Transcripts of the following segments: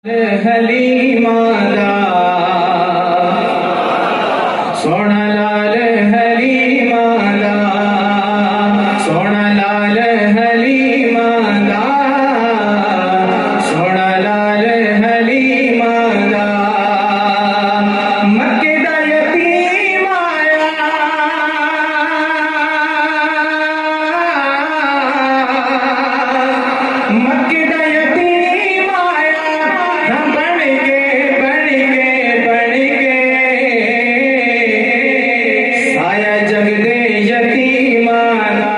हलीमा दा सोना लाल हलीमा दा सोना लाल हलीमा दा सोना लाल हलीमा दा मक्के दा यतीम आया मक्के दा यतीम आया बन के साया जग दे यतीमा दा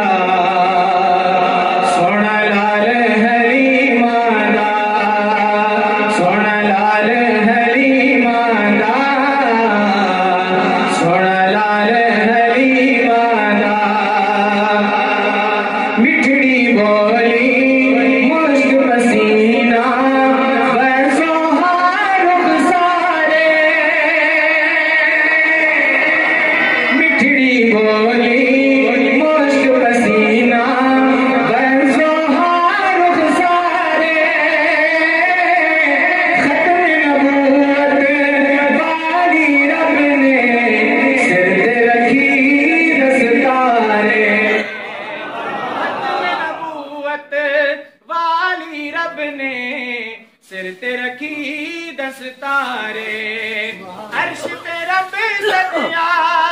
सोना लाल हलीमा दा सोना लाल हलीमा दा सोना लाल हलीमा दा मिठड़ी बोली मुश्क पसीना बोली मुश्क पसीना बरसो हारुख सारे खत्म नबूवत वाली रब ने सिर ते रखी दस्तारे खत्म नबूवत वाली रब ने सिर ते रखी दस्तारे अर्श पे रब सतिया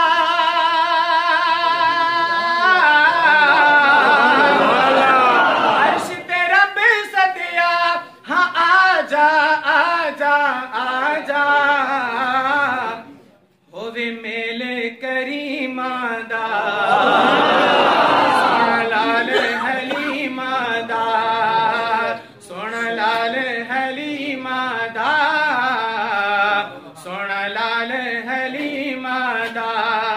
होवे मेले करीमा दा सोना लाल हलीमा दा सोना लाल हलीमा दा सोना लाल हलीमा दा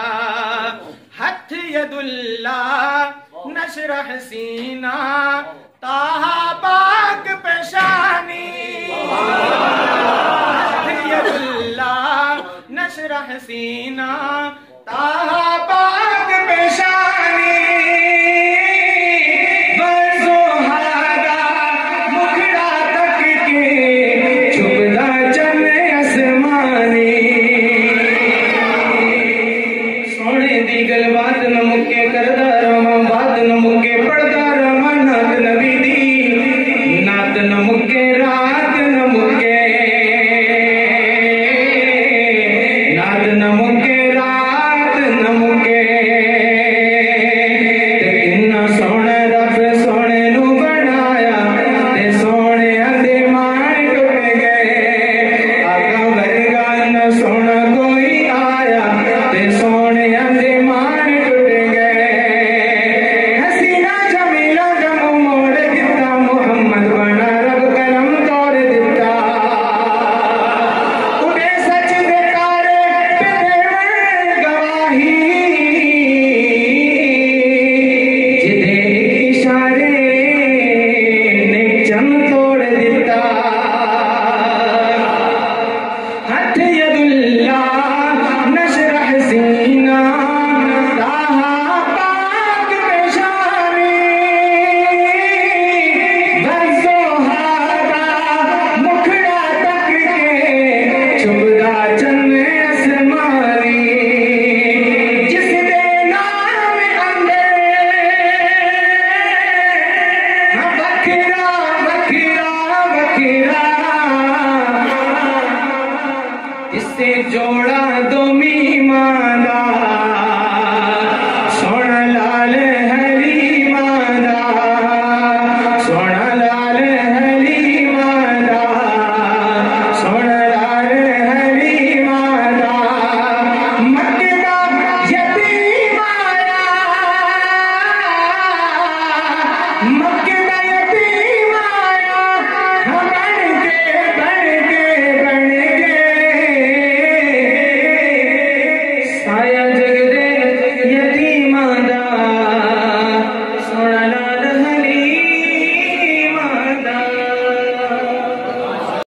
हथ यदुल्ला नशरह सीना ताहा पाक पेशानी नशरह सीना ताहा पाक पेशानी बरसो हादा मुखड़ा तक के चुभदा चले आसमानी सोने दी गल बात न मुके करदा रवा बात न मुके पढ़दा रवा नात नबी दी नात न मुके रात न मुके न मुके रात न मुके ते किन्ना सोहना रब सोने नू बनाया ते सोने दे मान टुट गए आका वर्गा न सोना कोई आया ते सोने दे मान टुट गए हसीना जमीला जमू मोड़ दिता मुहम्मद बना रब करम तोड़ दिता उठे सच दे तारे जिदे इशारे ने चम तोड़ दिता हथ यदुल्ला नशरह सीना ताहा पाक पेशानी बरसो हादा मुखड़ा तक के चुभदा चन्ने आसमानी इससे जोड़ा दो मीमां दा